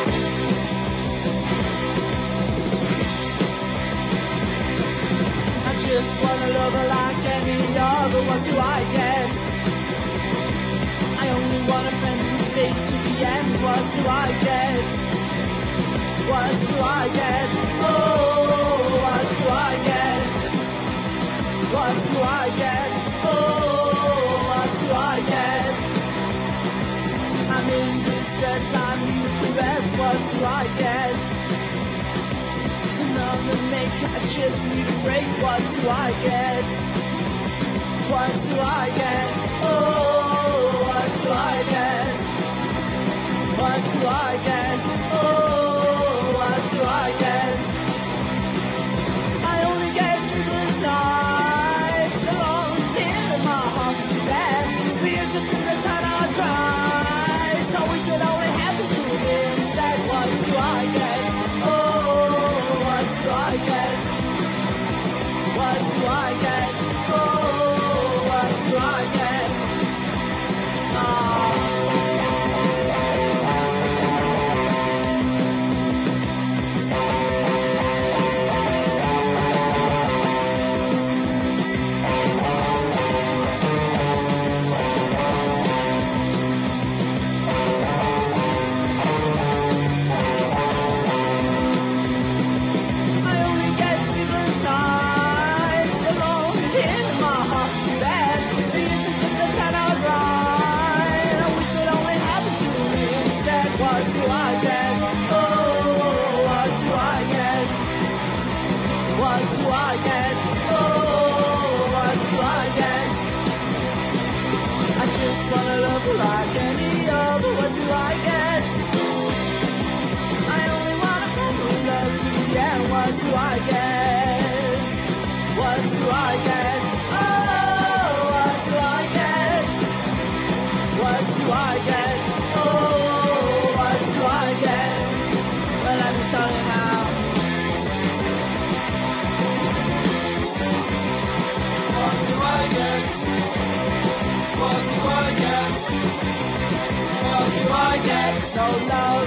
I just wanna love her like any other. What do I get? I only want a friend who stay to the end. What do I get? What do I get? Oh, what do I get? What do I get? Oh, what do I get? I'm in distress, I need a caress. What do I get? I'm a maker, I just need a break. What do I get? What do I get? Oh, what do I get? What do I get? Oh, what do I get? I only get sleepless nights alone here in my haunted bed. The innocent that time I tried. I wish that I would happen to me instead. What do I get? Oh, what do I get? What do I get? Oh, what do I get? Like any other, what do I get? I only want a friend who loves to the end. What do I get? What do I get? Oh, what do I get? What do I get? Oh, what do I get? Well, let me tell you now. What do I get? What do I get? What do I get? No love.